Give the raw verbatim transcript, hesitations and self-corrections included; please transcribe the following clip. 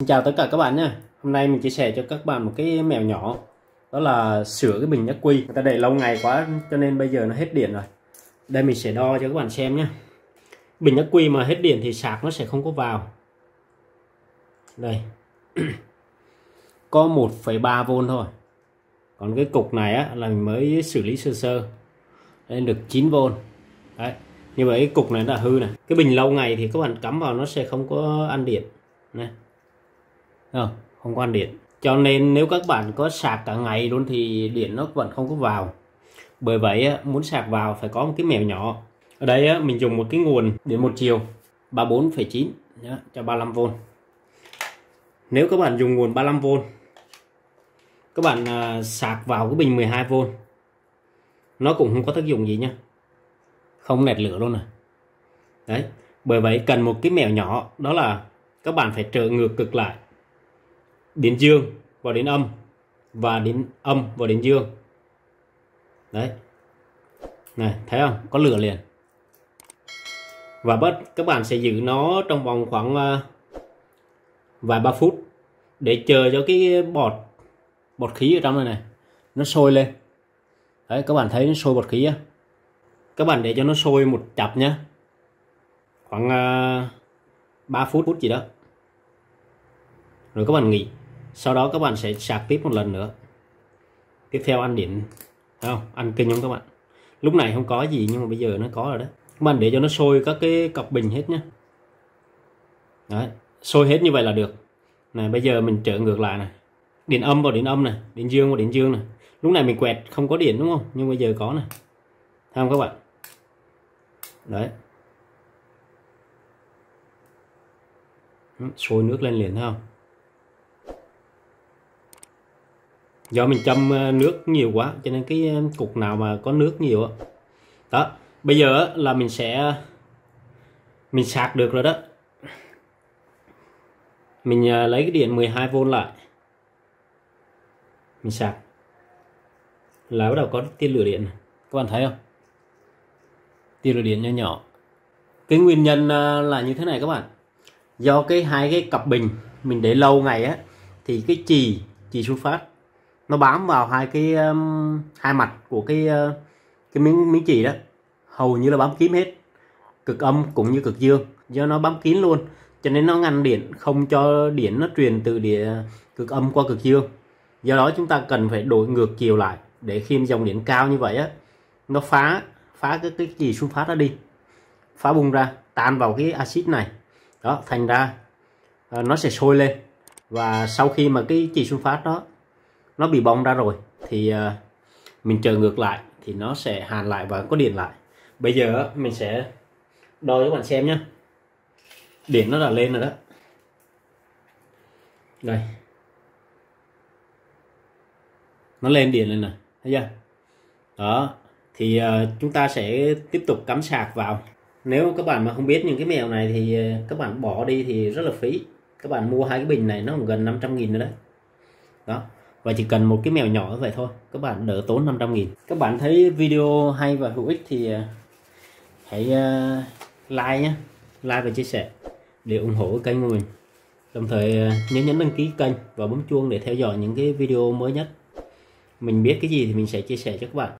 Chào tất cả các bạn nhé. Hôm nay mình chia sẻ cho các bạn một cái mẹo nhỏ. Đó là sửa cái bình ắc quy. Người ta để lâu ngày quá cho nên bây giờ nó hết điện rồi. Đây mình sẽ đo cho các bạn xem nhé. Bình ắc quy mà hết điện thì sạc nó sẽ không có vào. Đây có một phẩy ba vôn thôi. Còn cái cục này á, là mình mới xử lý sơ sơ. Đây được chín vôn. Đấy. Như vậy cái cục này đã hư này. Cái bình lâu ngày thì các bạn cắm vào nó sẽ không có ăn điện. Này. Không, không có ăn điện. Cho nên nếu các bạn có sạc cả ngày luôn thì điện nó vẫn không có vào. Bởi vậy muốn sạc vào phải có một cái mẹo nhỏ. Ở đây mình dùng một cái nguồn điện một chiều ba mươi bốn phẩy chín cho ba mươi lăm vôn. Nếu các bạn dùng nguồn ba mươi lăm vôn, các bạn sạc vào cái bình mười hai vôn, nó cũng không có tác dụng gì nhá, không nẹt lửa luôn này. Đấy, bởi vậy cần một cái mẹo nhỏ, đó là các bạn phải trở ngược cực lại, đến dương vào đến âm và đến âm vào đến dương. Đấy, này thấy không, có lửa liền. Và bắt các bạn sẽ giữ nó trong vòng khoảng uh, vài ba phút để chờ cho cái bọt bọt khí ở trong này này nó sôi lên. Đấy, các bạn thấy nó sôi bọt khí á, các bạn để cho nó sôi một chập nhé, khoảng uh, ba phút phút gì đó, rồi các bạn nghỉ. Sau đó các bạn sẽ sạc tiếp một lần nữa. Tiếp theo ăn điện, thấy không, ăn kinh không các bạn. Lúc này không có gì nhưng mà bây giờ nó có rồi đó. Các bạn để cho nó sôi các cái cọc bình hết nhé. Đấy, sôi hết như vậy là được. Này, bây giờ mình trở ngược lại này, điện âm vào điện âm này, điện dương vào điện dương này. Lúc này mình quẹt không có điện đúng không, nhưng bây giờ có này, thấy không các bạn. Đấy, sôi nước lên liền, thấy không. Do mình châm nước nhiều quá cho nên cái cục nào mà có nước nhiều đó. Đó, bây giờ là mình sẽ mình sạc được rồi đó. Mình lấy cái điện mười hai vôn lại, mình sạc là bắt đầu có tia lửa điện này. Các bạn thấy không, tia lửa điện nhỏ nhỏ. Cái nguyên nhân là như thế này các bạn. Do cái hai cái cặp bình mình để lâu ngày á, thì cái chì chì sun phát nó bám vào hai cái um, hai mặt của cái uh, cái miếng miếng chì đó, hầu như là bám kín hết, cực âm cũng như cực dương. Do nó bám kín luôn cho nên nó ngăn điện, không cho điện nó truyền từ địa cực âm qua cực dương. Do đó chúng ta cần phải đổi ngược chiều lại để khi dòng điện cao như vậy á, nó phá phá cái cái chì sun phát nó đi, phá bung ra, tan vào cái axit này đó, thành ra uh, nó sẽ sôi lên. Và sau khi mà cái chì sun phát đó nó bị bong ra rồi thì uh, mình chờ ngược lại thì nó sẽ hàn lại và có điện lại. Bây giờ mình sẽ đo cho các bạn xem nhé. Điện nó đã lên rồi đó. Đây, nó lên điện lên này, thấy chưa. Đó thì uh, chúng ta sẽ tiếp tục cắm sạc vào. Nếu các bạn mà không biết những cái mẹo này thì uh, các bạn bỏ đi thì rất là phí. Các bạn mua hai cái bình này nó cũng gần năm trăm nghìn nữa đấy. Đó, và chỉ cần một cái mèo nhỏ như vậy thôi, các bạn đỡ tốn năm trăm nghìn. Các bạn thấy video hay và hữu ích thì hãy like nhé, like và chia sẻ để ủng hộ kênh của mình. Đồng thời nhớ nhấn đăng ký kênh và bấm chuông để theo dõi những cái video mới nhất. Mình biết cái gì thì mình sẽ chia sẻ cho các bạn.